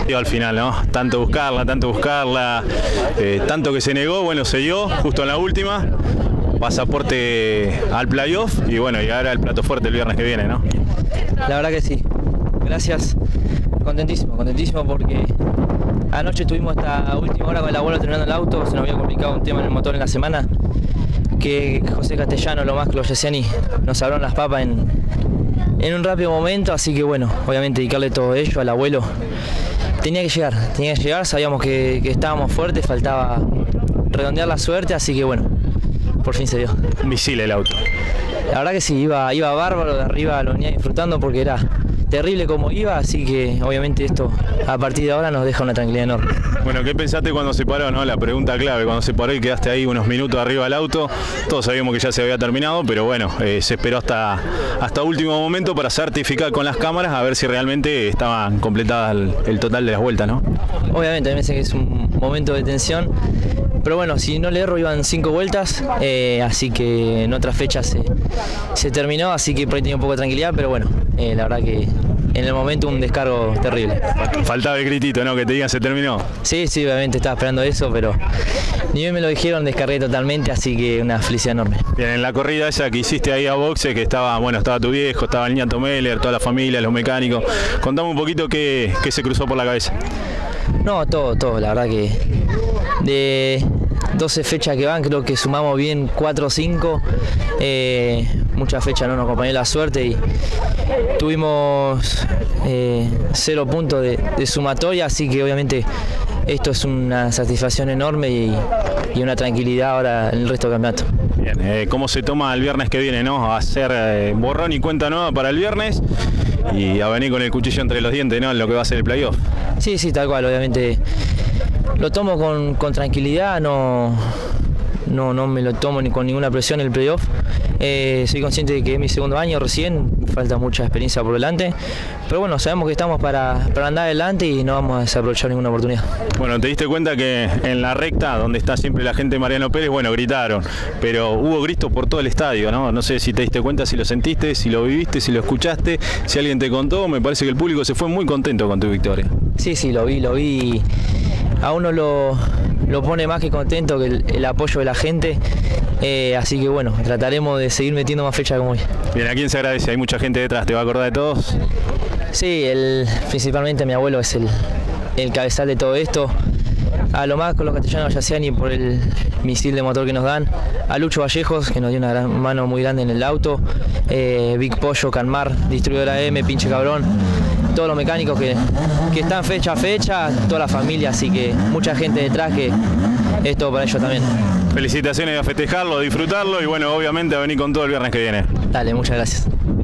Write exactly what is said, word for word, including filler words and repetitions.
Al final, ¿no? Tanto buscarla, tanto buscarla, eh, tanto que se negó, bueno, se dio justo en la última. Pasaporte al playoff y bueno, y ahora el plato fuerte el viernes que viene, ¿no? La verdad que sí. Gracias. Contentísimo, contentísimo porque anoche estuvimos hasta última hora con el abuelo terminando el auto, se nos había complicado un tema en el motor en la semana, que José Castellano, lo más que los Yesiani, nos abrieron las papas en, en un rápido momento, así que bueno, obviamente dedicarle todo ello al abuelo. Tenía que llegar, tenía que llegar, sabíamos que, que estábamos fuertes, faltaba redondear la suerte, así que bueno, por fin se dio. Un misil el auto. La verdad que sí, iba, iba bárbaro, de arriba lo venía disfrutando porque era terrible como iba, así que obviamente esto a partir de ahora nos deja una tranquilidad enorme. Bueno, ¿qué pensaste cuando se paró, no? La pregunta clave, cuando se paró y quedaste ahí unos minutos arriba del auto, todos sabíamos que ya se había terminado, pero bueno, eh, se esperó hasta, hasta último momento para certificar con las cámaras a ver si realmente estaban completadas el, el total de las vueltas, ¿no? Obviamente, a mí me parece que es un momento de tensión, pero bueno, si no le erro iban cinco vueltas, eh, así que en otras fechas se, se terminó, así que por ahí tenía un poco de tranquilidad, pero bueno, eh, la verdad que en el momento un descargo terrible. Faltaba el gritito, ¿no? Que te digan se terminó. Sí, sí, obviamente estaba esperando eso, pero ni bien me lo dijeron, descargué totalmente, así que una felicidad enorme. Bien, en la corrida esa que hiciste ahí a boxe, que estaba, bueno, estaba tu viejo, estaba el Ñato Meller, toda la familia, los mecánicos. Contame un poquito qué, qué se cruzó por la cabeza. No, todo, todo, la verdad que de doce fechas que van, creo que sumamos bien cuatro o cinco, eh, muchas fechas no nos acompañó la suerte y tuvimos eh, cero puntos de, de sumatoria, así que obviamente esto es una satisfacción enorme y, y una tranquilidad ahora en el resto del campeonato. Bien, eh, ¿cómo se toma el viernes que viene, no? A hacer eh, borrón y cuenta nueva para el viernes y a venir con el cuchillo entre los dientes, ¿no? En lo que va a ser el playoff. Sí, sí, tal cual, obviamente lo tomo con, con tranquilidad, no, no, no me lo tomo ni con ninguna presión el playoff. Eh, soy consciente de que es mi segundo año recién, falta mucha experiencia por delante, pero bueno, sabemos que estamos para, para andar adelante y no vamos a desaprovechar ninguna oportunidad. Bueno, te diste cuenta que en la recta, donde está siempre la gente de Mariano Pérez, bueno, gritaron, pero hubo gritos por todo el estadio, ¿no? No sé si te diste cuenta, si lo sentiste, si lo viviste, si lo escuchaste, si alguien te contó, me parece que el público se fue muy contento con tu victoria. Sí, sí, lo vi, lo vi. A uno lo, lo pone más que contento que el, el apoyo de la gente, eh, así que bueno, trataremos de seguir metiendo más fechas como hoy. Bien, ¿a quién se agradece? Hay mucha gente detrás, ¿te va a acordar de todos? Sí, el, principalmente mi abuelo es el, el cabezal de todo esto. A lo más con los castellanos Yasiani por el misil de motor que nos dan, a Lucho Vallejos que nos dio una gran mano muy grande en el auto, eh, Big Pollo, Canmar, Distribuidora M, Pinche Cabrón, todos los mecánicos que, que están fecha a fecha, toda la familia, así que mucha gente detrás que es todo para ellos también. Felicitaciones a festejarlo, a disfrutarlo y bueno, obviamente a venir con todo el viernes que viene. Dale, muchas gracias.